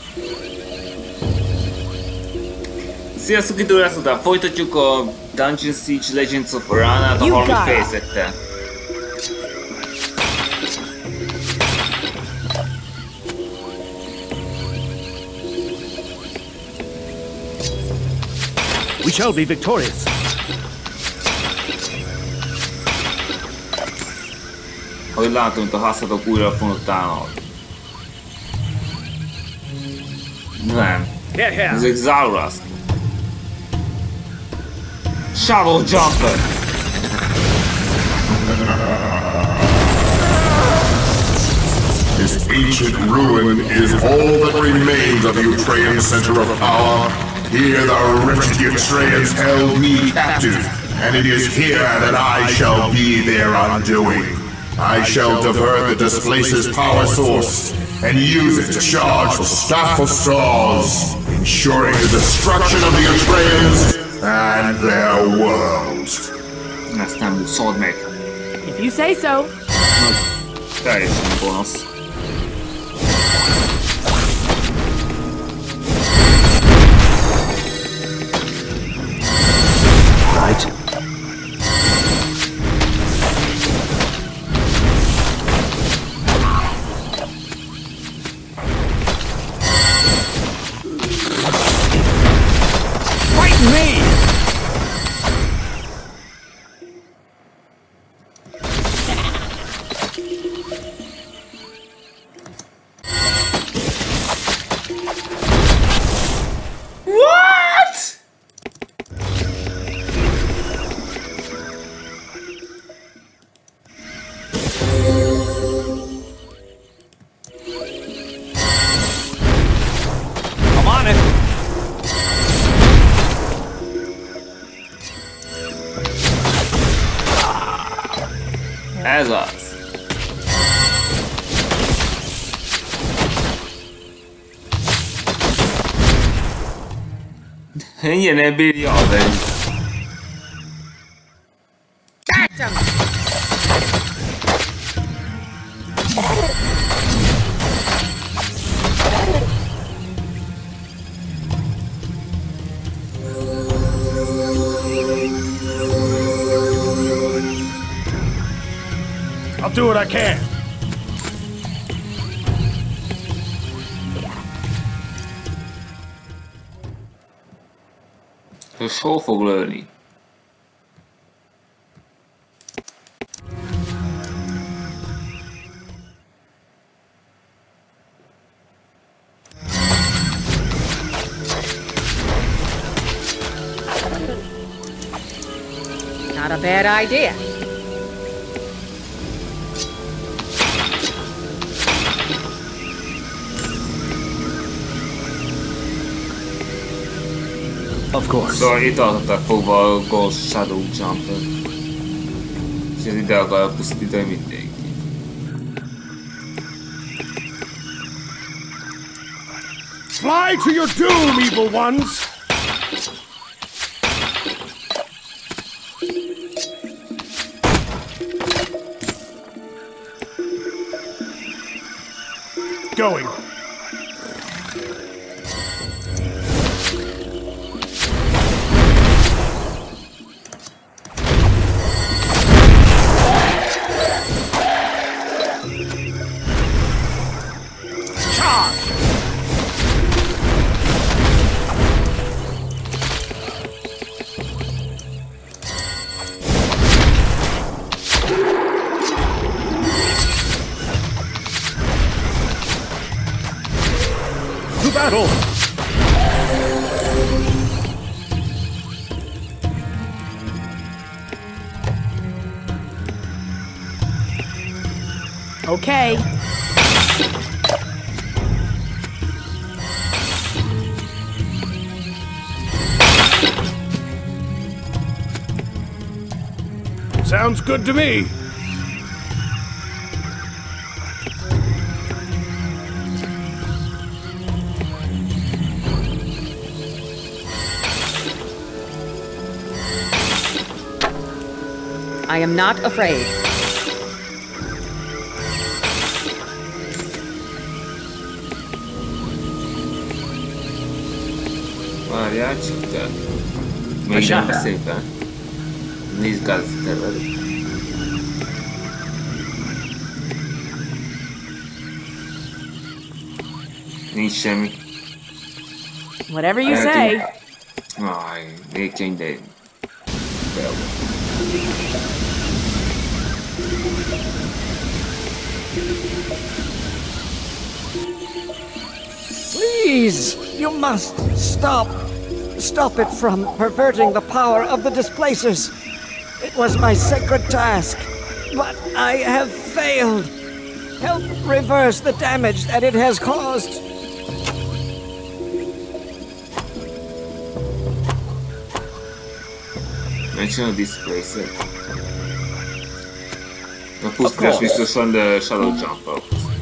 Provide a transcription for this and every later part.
Sziasztok, időre után folytatjuk a Dungeon Siege Legends of Ranát a harmadik fejezettel. We shall be victorious. Ahogy látom, itt a házhatok újra fognak támadni. Nem. Ezek Zauras. Shadow Jumper. This ancient ruin is all that remains of the Eutrean center of power. Here the wretched Eutreans held me captive, and it is here that I shall be their undoing. I shall divert the Displacer's power source and use it to charge the Staff of Stars, ensuring the destruction of the Eutreans and their world. Ezt nem szóld meg. If you say so. Teljesen gonosz. Right. Fight me! What? I'm on it. Ez az. Ennyire nem bírja a vegy. I'll do what I can. És hol fog lőni? Not a bad idea. Of course. Szóval itt tartották fogva a Ghost Shadow Jumper. És ez ide akar pusztítani mindenkit. Fly to your doom, evil ones! Going. To battle! Okay. Sounds good to me. I am not afraid. Várjál, csak te. Még nem szépen. Nézd gázterved. Nincs semmi. Whatever you say. Aj, végkény, de... Please, you must stop. Stop it from perverting the power of the displacers. It was my sacred task, but I have failed. Help reverse the damage that it has caused. Mention a displacer. A pusztítás biztosan, de Shadow Jump-al.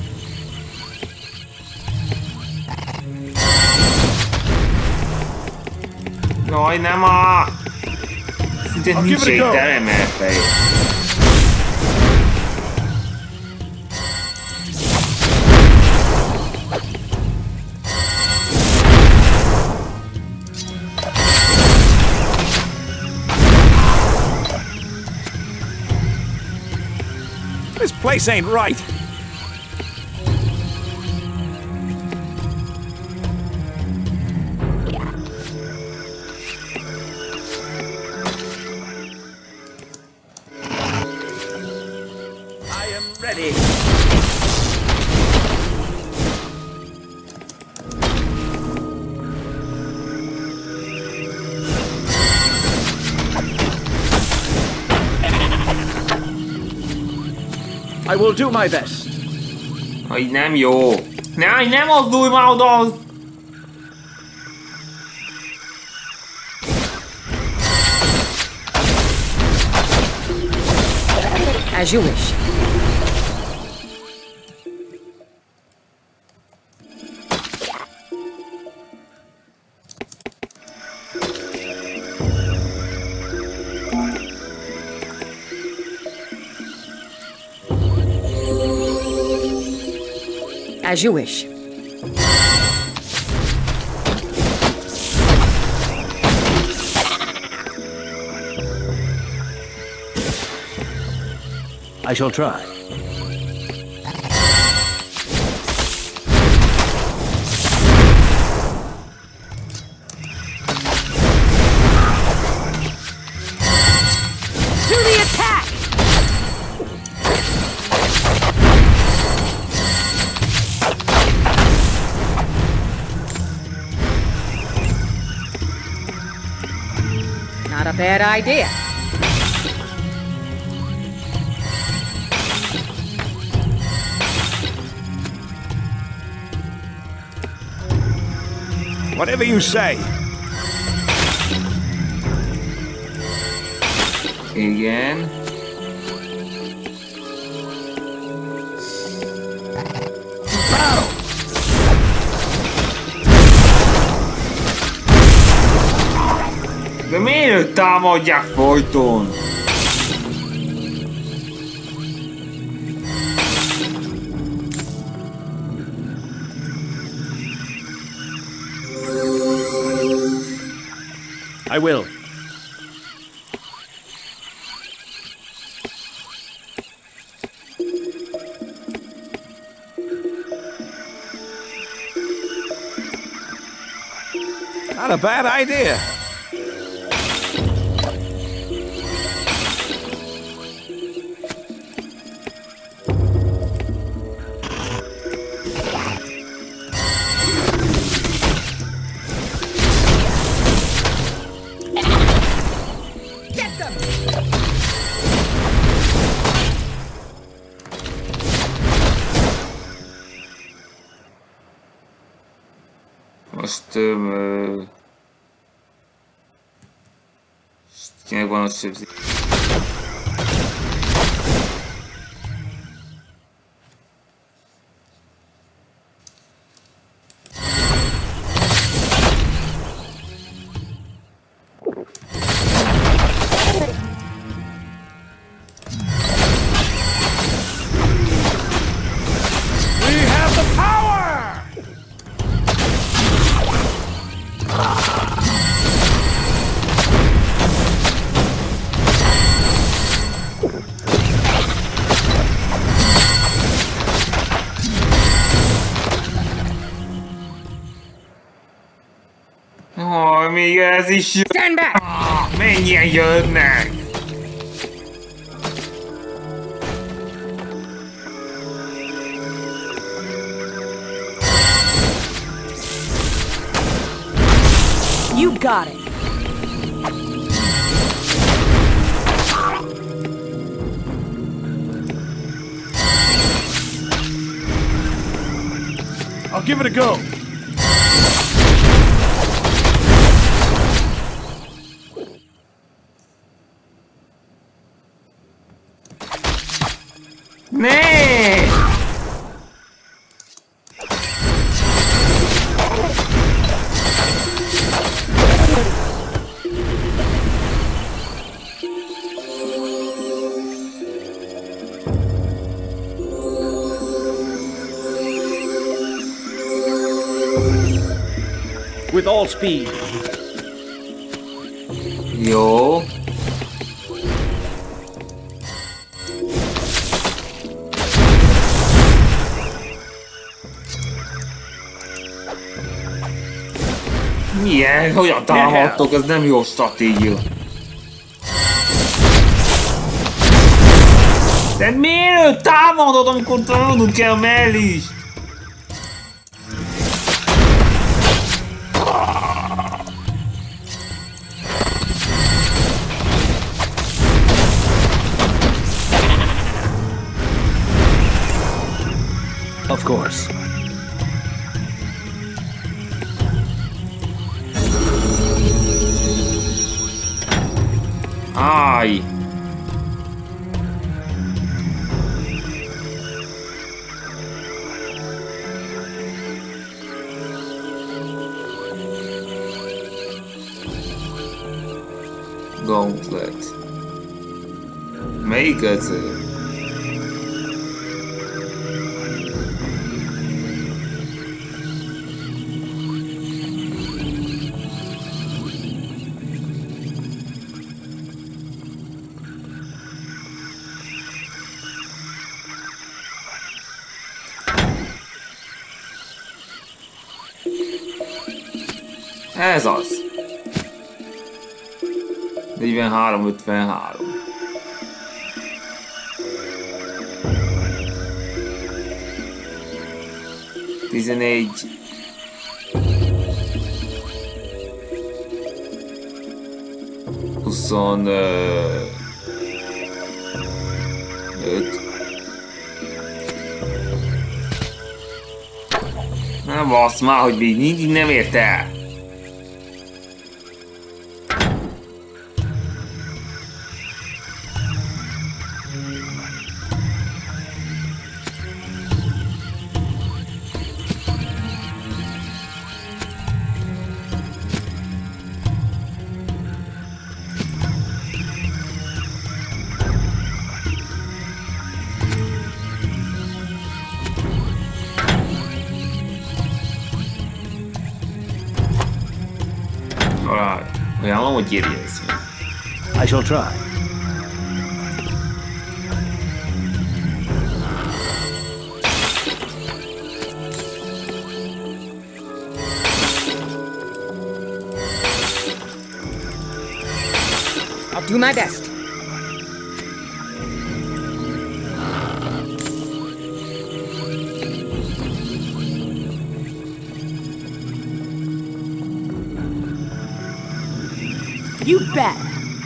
Jaj, nem a! Szinte nincs egy terem elfejé. This place ain't right. I am ready. I will do my best. Aj, nem jó. Nem mozdulj már oda! As you wish. As you wish. I shall try. To the attack! Not a bad idea. Whatever you say. Igen. De miért őt támadják folyton? I will. Not a bad idea. Most kinek van a sebzés? We have the power! majd még ez is jön. Stand back! Mennyien jönnek? You got it! I'll give it a go. Nee! With all speed. Jó. Milyen? Hogyan támadtok? Ez nem jó stratégia. De miért támadod, amikor tanulnunk kell a mellist? Of course. Áj! Gauntlet. Melyik ez? Ez az. 43-53. Tizenegy. Huszonöt. Nem basz már, hogy még mindig nem ért el. Ajánlom, hogy írjész. I shall try. I'll do my best. You bet.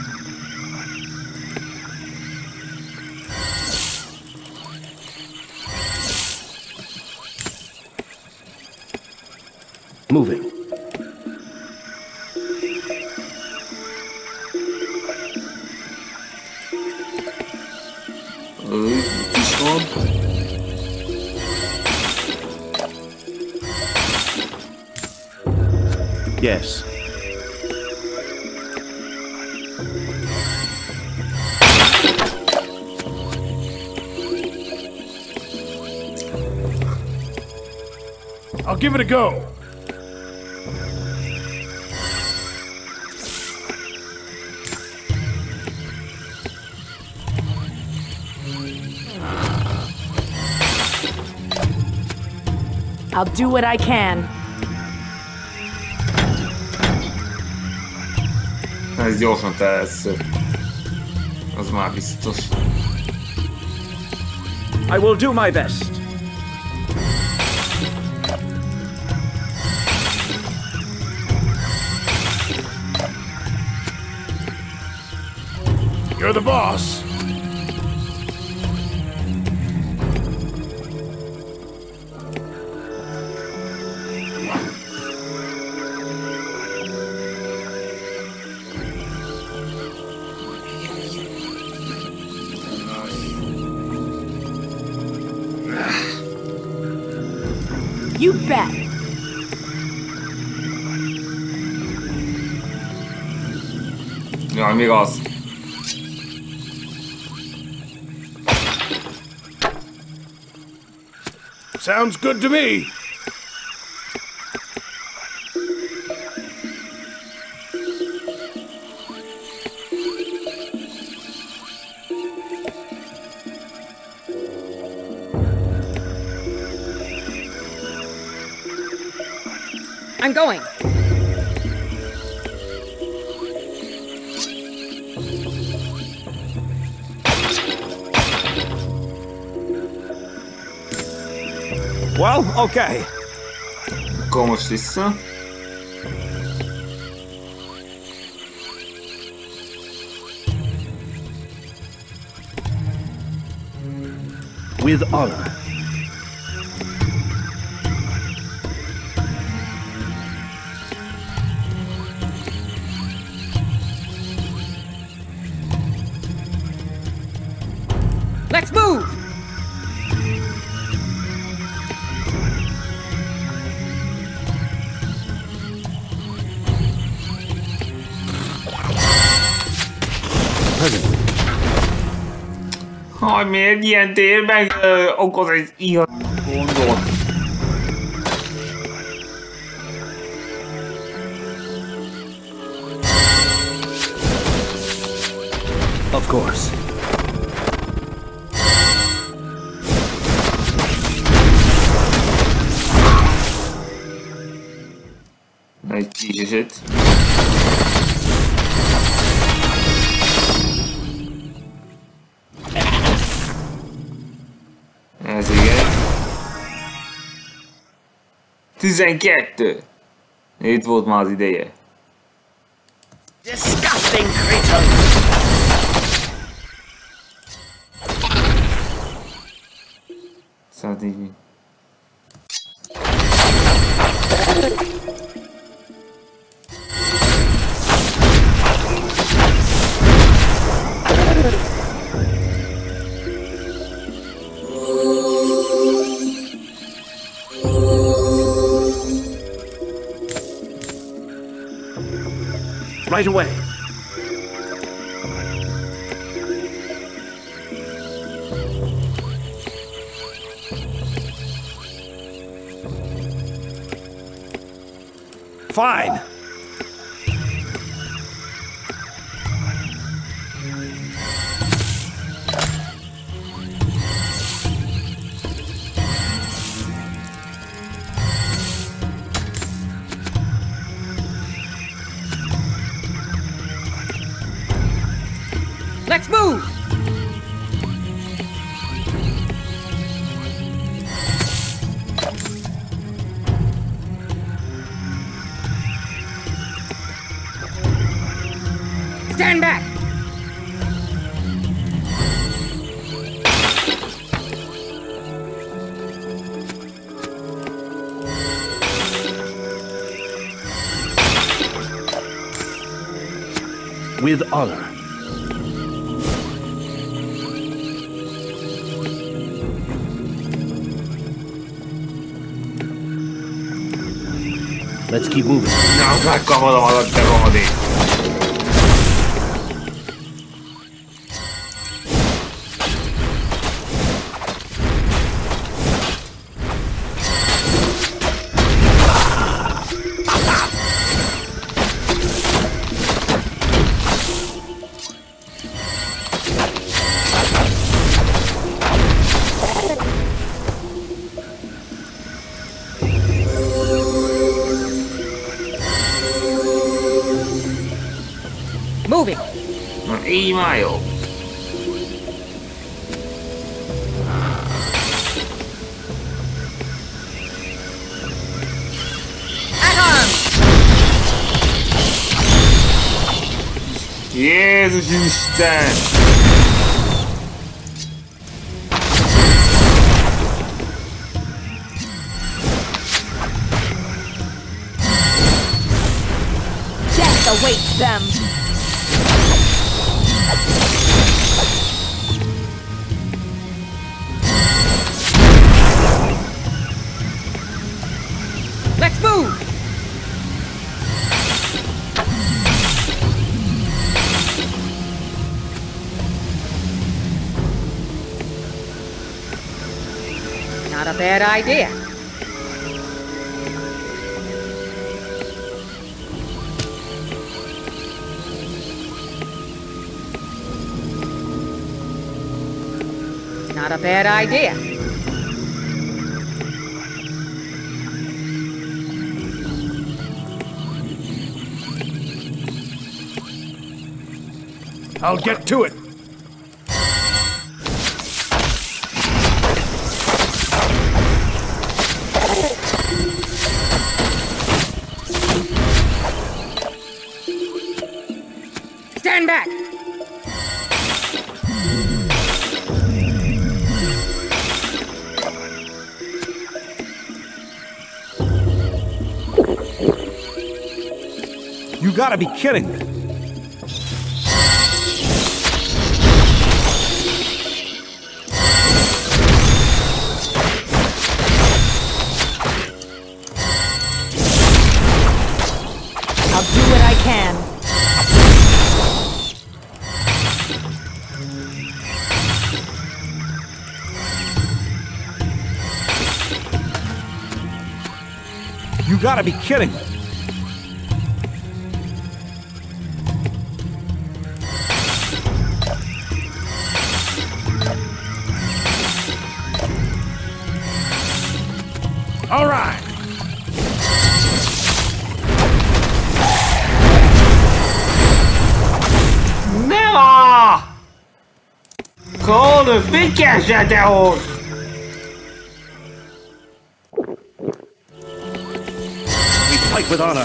Moving. Kis van. Yes. I'll give it a go. I'll do what I can. Ez gyorsan te lesz. Az már biztos. I will do my best. You're the boss. You bet. Jaj, még az. Sounds good to me. I'm going. Well, okay. Akkor most vissza. With honor. Let's move! Hogy miért ilyen térben okoz egy ilyen gondot? Of course. Egy kicsit. Ez igen. 12. Itt volt már az ideje. Disgusting creatures! Szeretnék mi? Right away. Fine. Let's move! Stand back! With honor. Let's keep moving. Na, megkamadom az a te rohadék. Moving. Na, így már jó. At arms. Jézus Isten! Death awaits them. Let's move. Not a bad idea. Not a bad idea. I'll get to it. Stand back. You gotta be kidding. I'll do what I can. You gotta be kidding. All right. Never! Call the big cash at the hole! We fight with honor.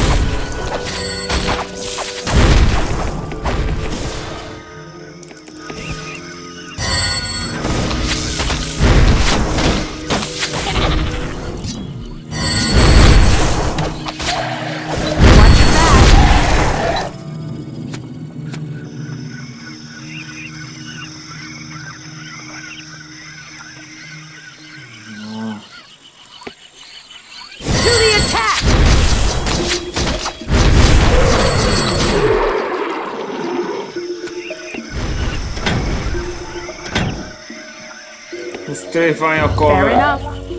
To the attack! Stefan a Fair cover. enough.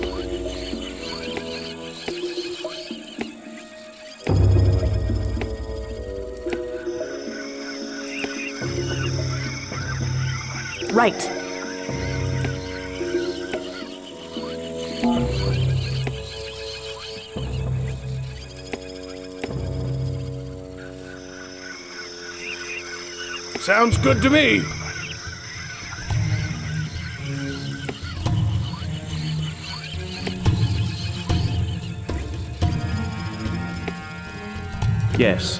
Right. Sounds good to me. Yes.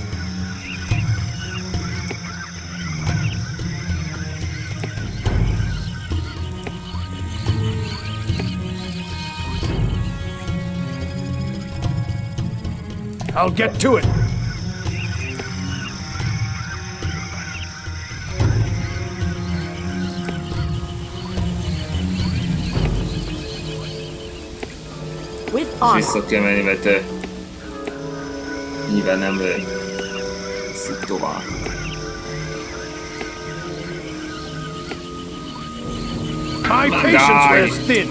I'll get to it. With honor. Vissza kell menni, mert nyilván nem szik tovább. My patience wears thin.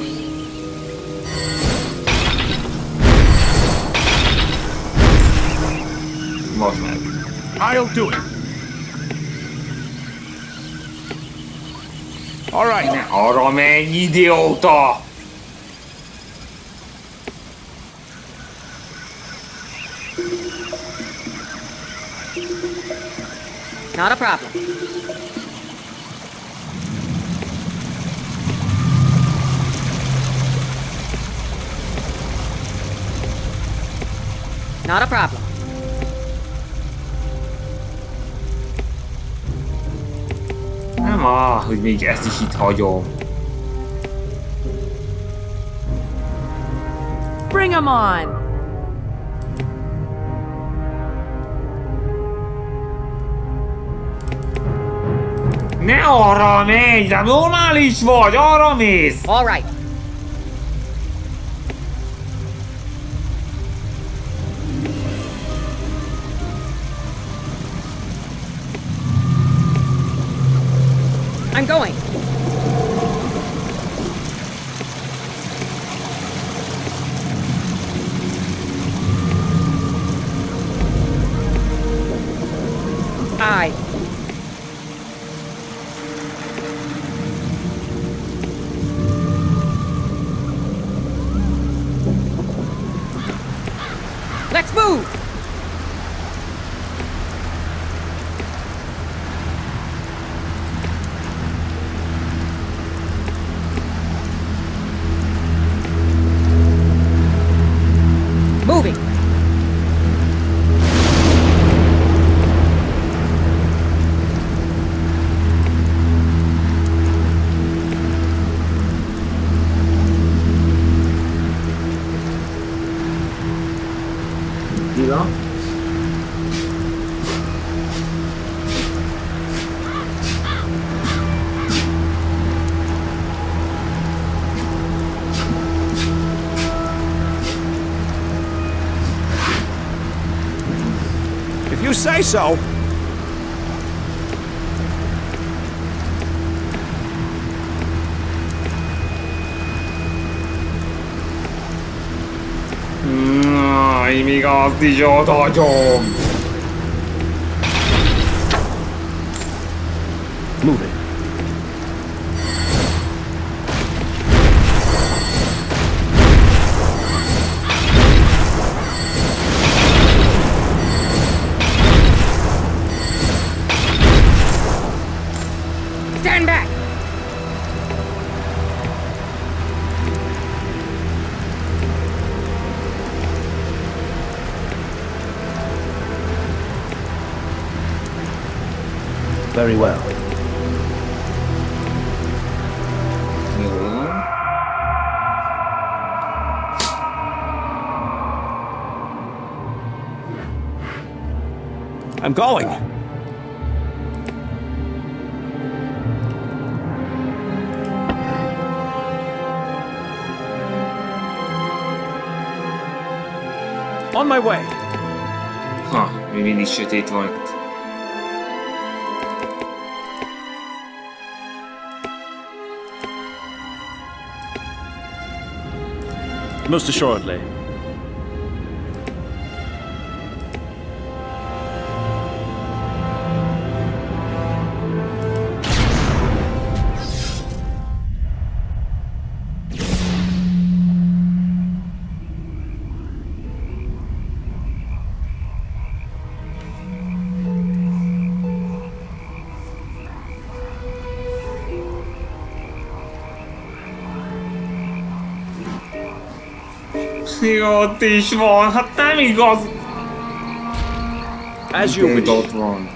Most meg. I'll do it. All right. Ne arra menj, idióta! Not a problem. Not a problem. Nem hogy még ezt is itt hagyom. Bring 'em on! Ne arra menj, de normális vagy, arra mész! All right. I'm going. Aye. Let's move! Moving! Pillanat. If you say so. Még azt is ott hagyom. Move it. Stand back! Very well. Jó. I'm going. On my way. Ha, még mindig sötét van itt. Most assuredly. Még ott is van, hát nem igaz! As you Itt wish. ott van.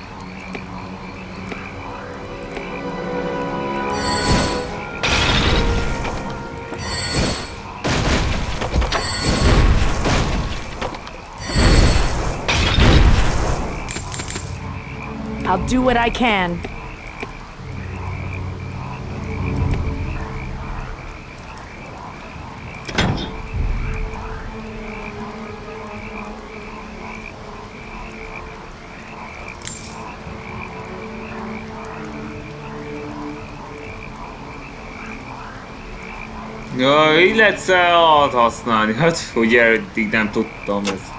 I'll do what I can. Ja, így lehet szállat használni. Hát, hogy eddig nem tudtam ezt.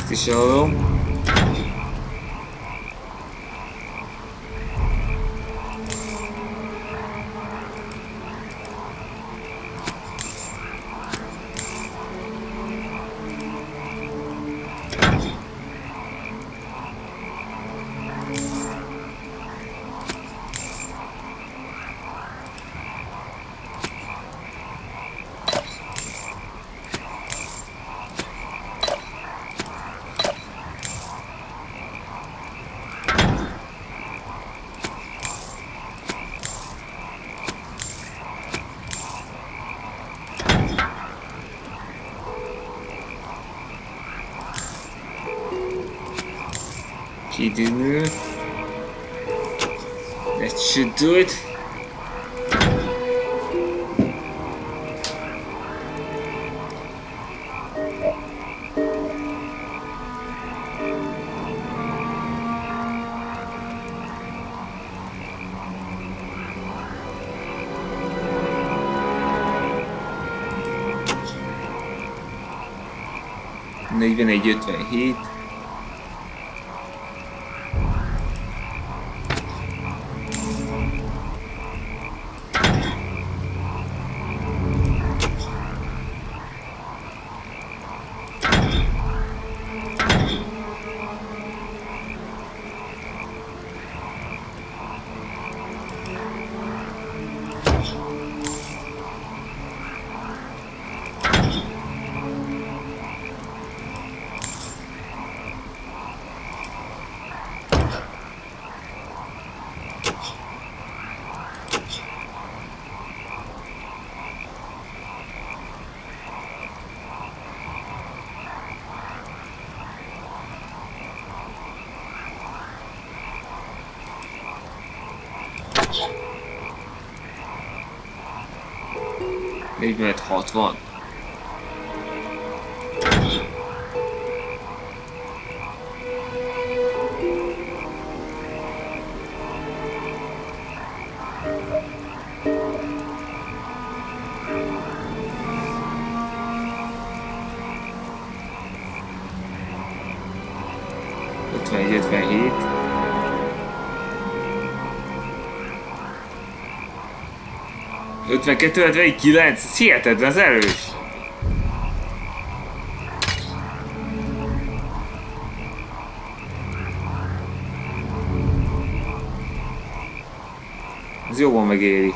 Ezt is adom. Kitűnő. That should do it. Negyvenegy 57. Negyvenegy 60. Ötvenegy 57. Ötvenkettő 59, ez hihetetlen, ez erős! Ez jobban megéri.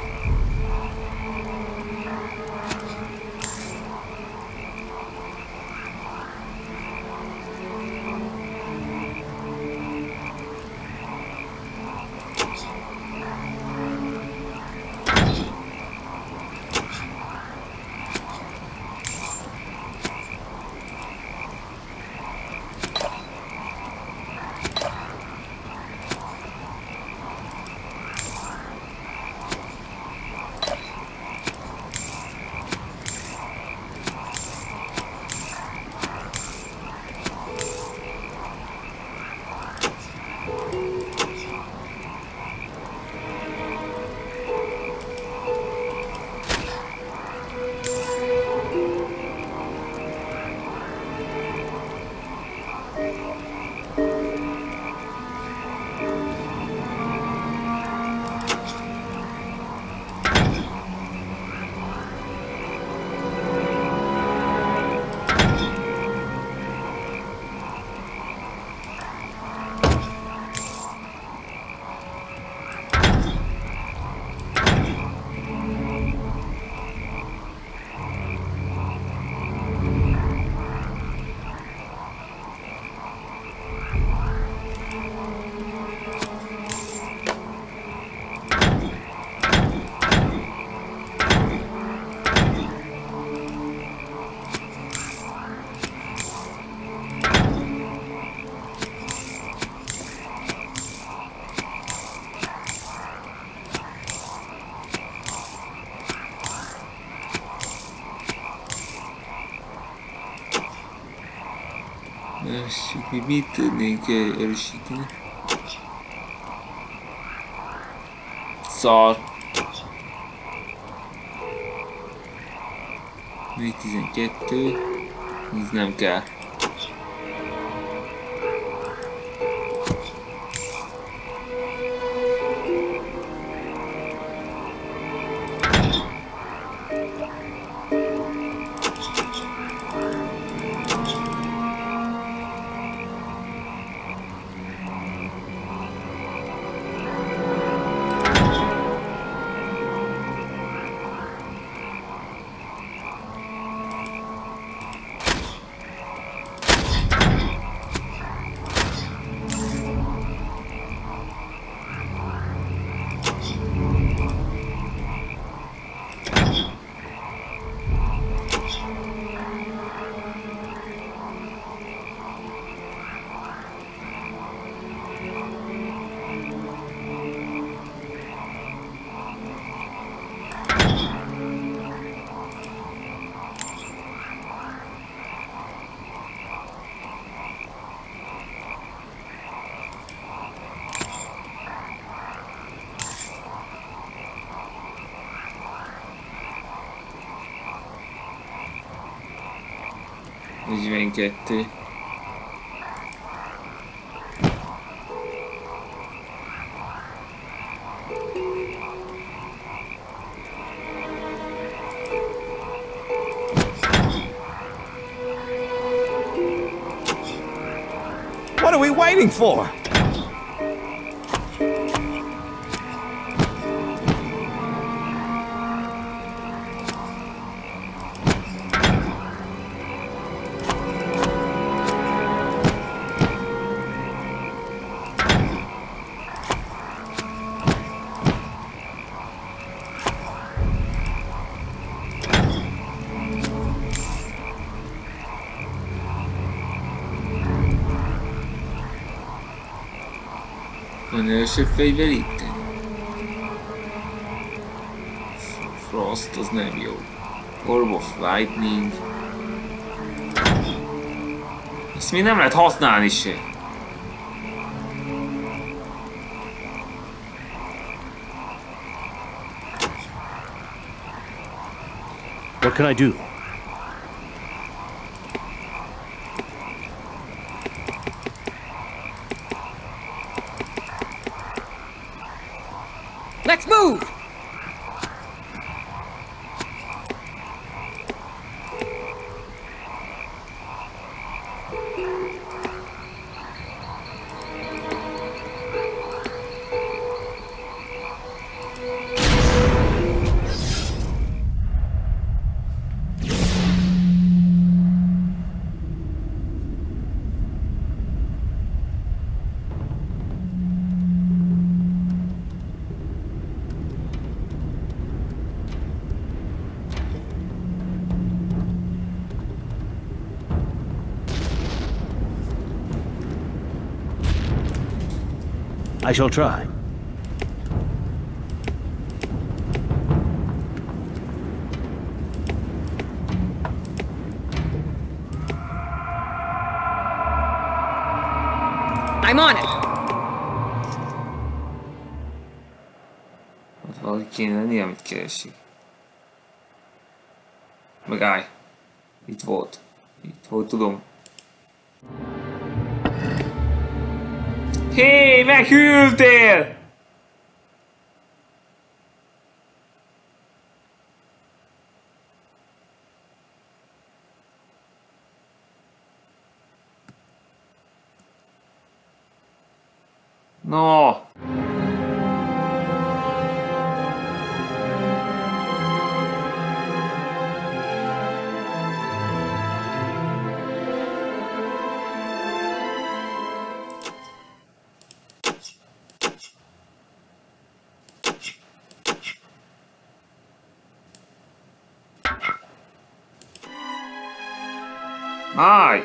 Mit tudnénk erősíteni? Szar. Még 12. Ez nem kell. 42. What are we waiting for? Non esce favorite. Frost az nem jó. Orb of Lightning. Ezt még nem lehet használni se. What can I do? Let's move! I shall try. I'm on it! Ott valaki kéne lenni, amit keresik. Megállj. Itt volt. Itt volt, tudom. Hé, meghűltél! No! Állj!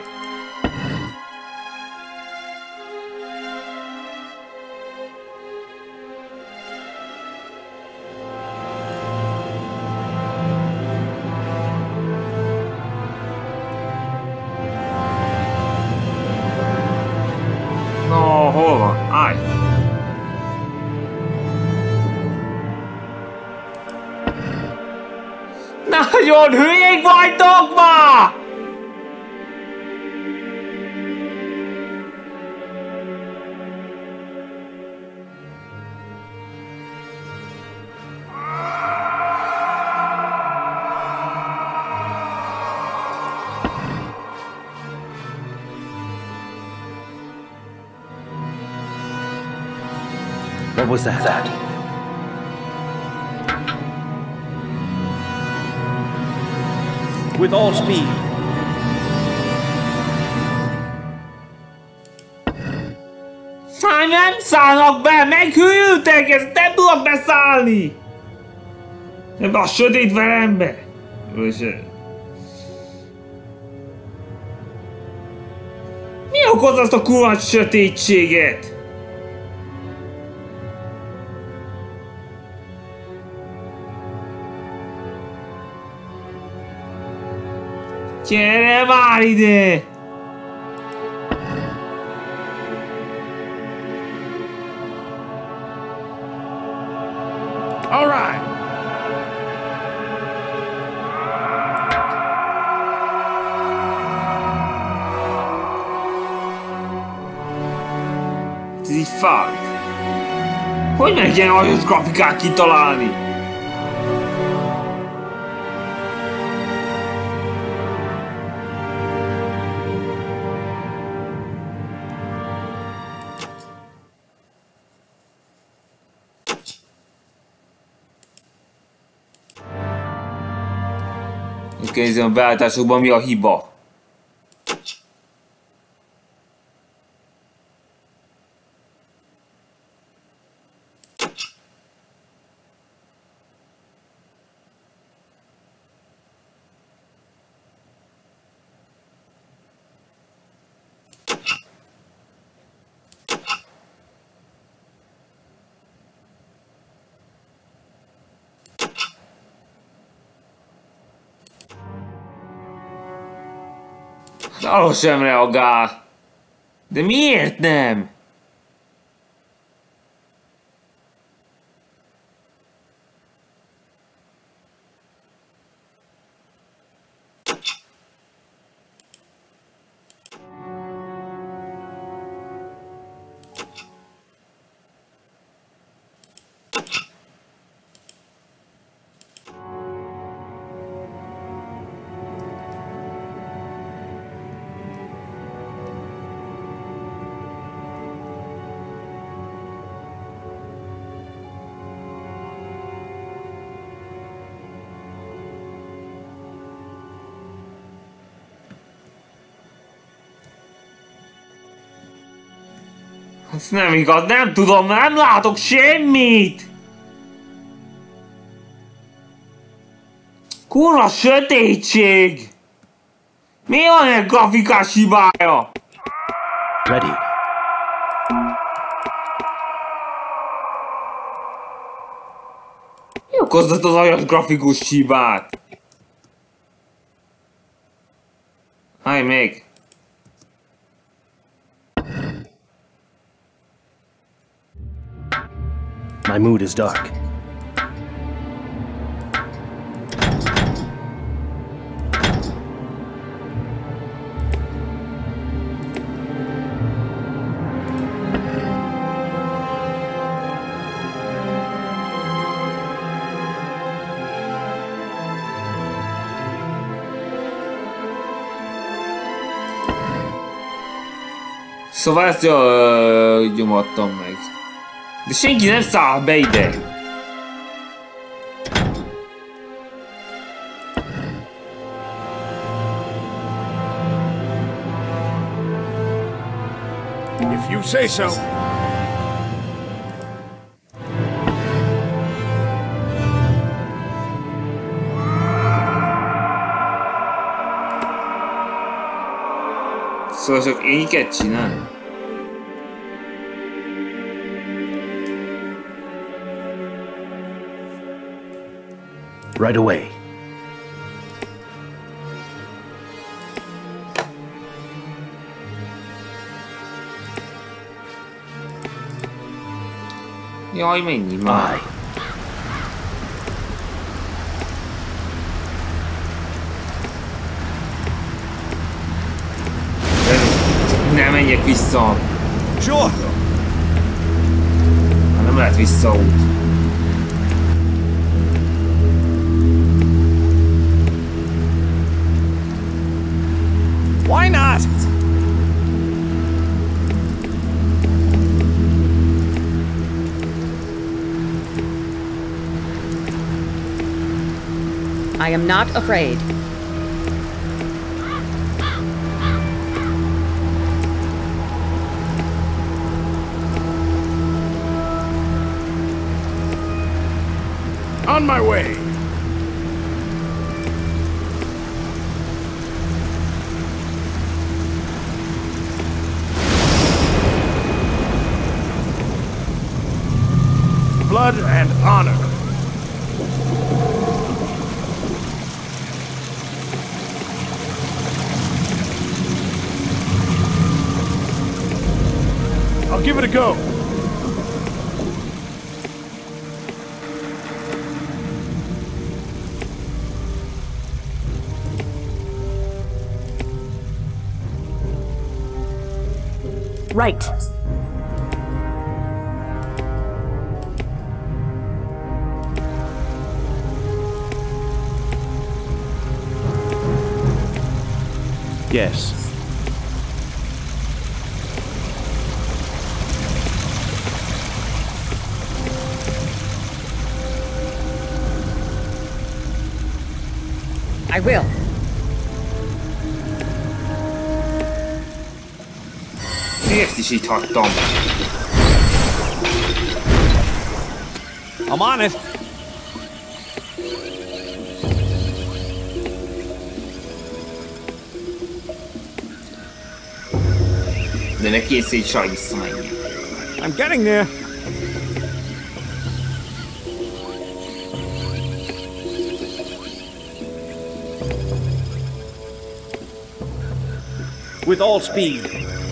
No, hol van? Állj! Nagyon hülyék vagytok ma! What was that? With all speed. Már nem szállnak be, meghűltek, ezt nem tudok beszállni! Ebbe a sötét verembe! Mi okoz azt a kurva sötétséget? Gyere már ide! All right. fuck? Hogy meg ilyen aljas grafikát kitalálni? És kérdezem a beállításokban mi a hiba? Arra sem reagál. De miért nem? Ez nem igaz, nem tudom, nem látok semmit! Kurva sötétség! Mi van egy grafikás hibája? Ready. Mi okozott az aljas grafikus hibát? Állj még! My mood is dark. Szóval ezt nyomattam meg. De senki nem száll be ide! If you say so. Szóval csak énket csinál. Right away. Jaj, mennyi már? Nem menjek vissza! Sure. Nem lehet visszaút. Why not? I am not afraid. On my way. Blood and honor. I'll give it a go. Right. Yes. I will. Ezt is így hagytam. I'm on it. De ne készíts rá visszamenni. I'm getting there. With all speed.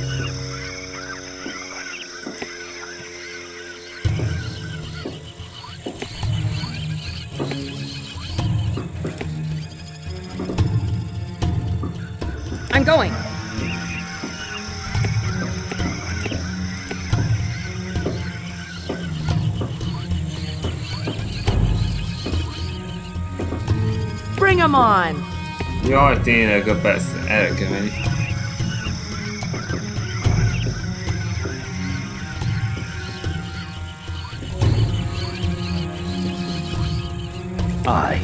I'm going. Bring him on! Jaj, tényleg, persze, erre kell menni. I.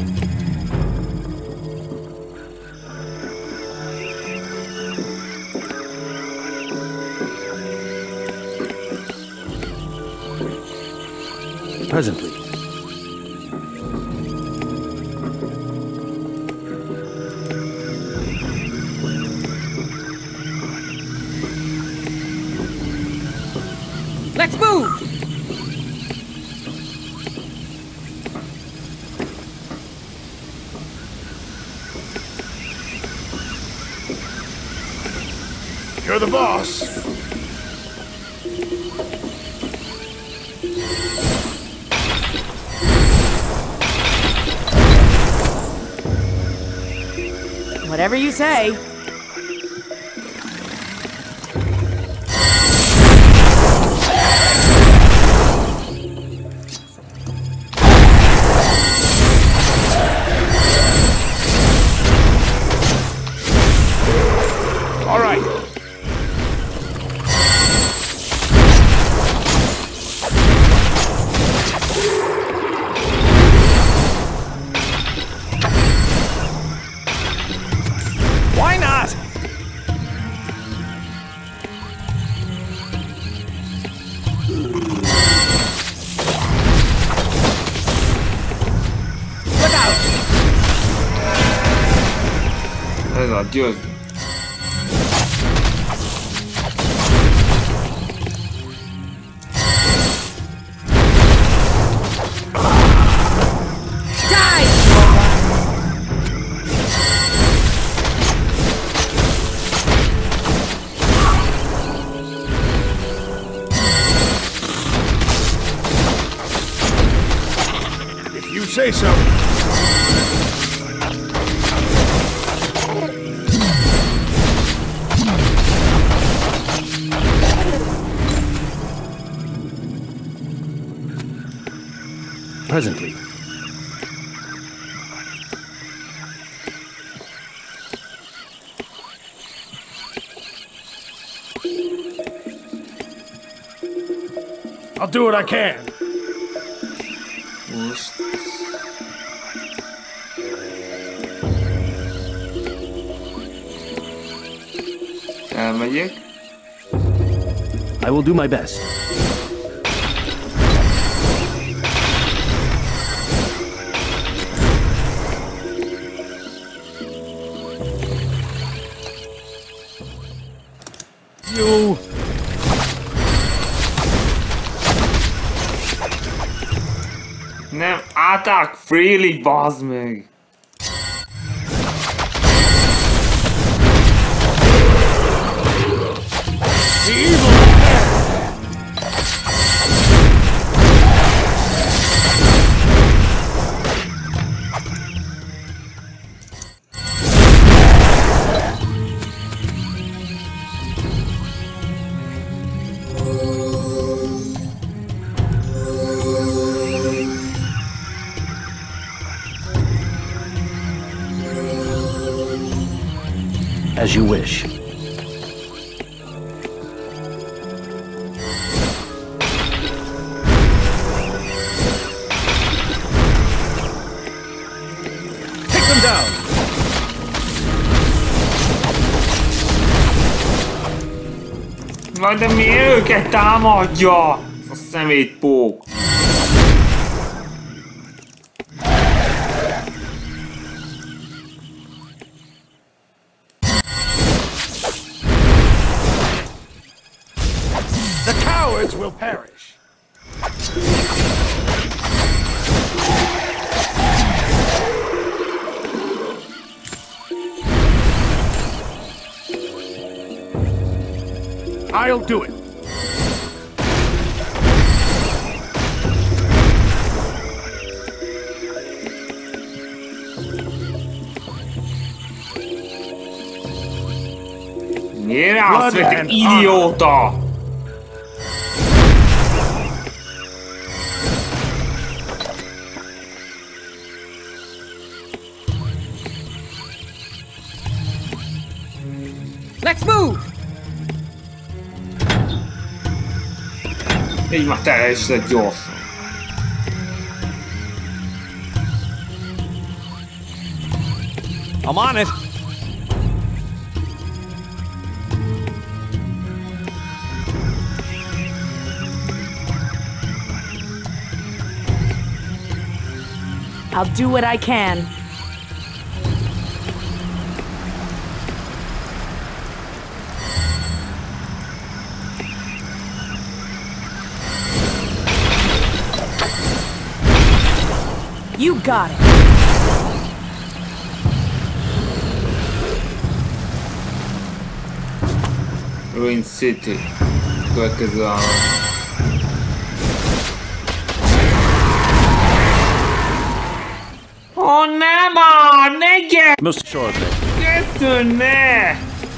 Presently. Let's move! You're the boss. Whatever you say. All right. Why not? Look out! Ez a győzni. If you say so. Presently. I'll do what I can. Most. Elmegyek. I will do my best. You. Nem, attack freely, bazd meg! The evil ahead. As you wish. Take them down! Na de miért őket támadja? A szemétpók. The cowards will perish. I'll do it. Miért állsz meg, te idióta? Let's move! Így már te is lett gyorsan. I'm on it. I'll do what I can. You got it. Ruin City. Következő állam. Ó, nem már! Ne gyere! Most shortly. Kettő, ne!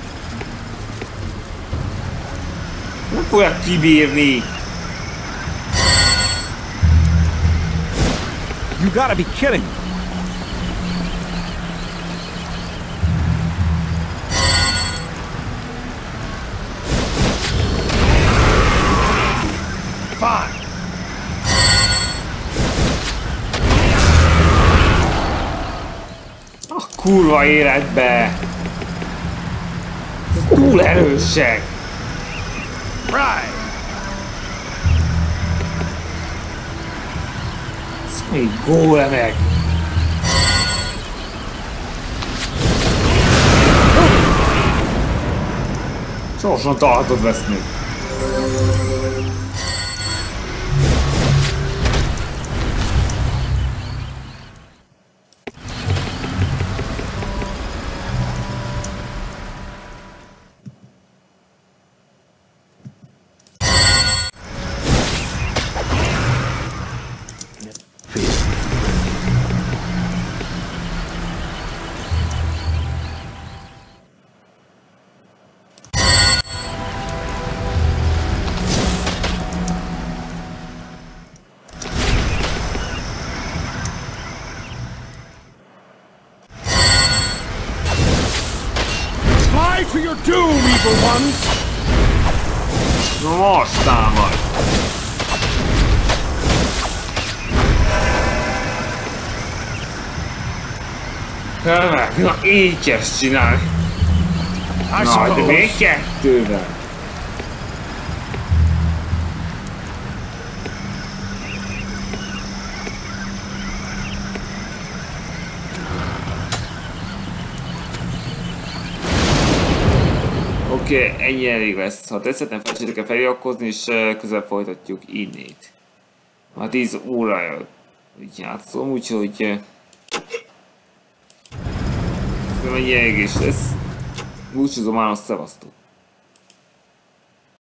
Nem fogják kibírni! You gotta be kidding me. Fine. A kurva életbe! Túl erősek! Right. Ez még gólemek! Sorsan tartod veszni. Fly to your doom, evil ones! Most támad! Na így kell csinálni! I Na, de még suppose. kettővel! Oké, ennyi elég lesz. Ha tetszett, nem felejtsétek el feliratkozni, és közel folytatjuk innét. Már 10 órája játszom, úgyhogy... Szerintem ennyi elég is lesz. Búcsúzom, szevasztok!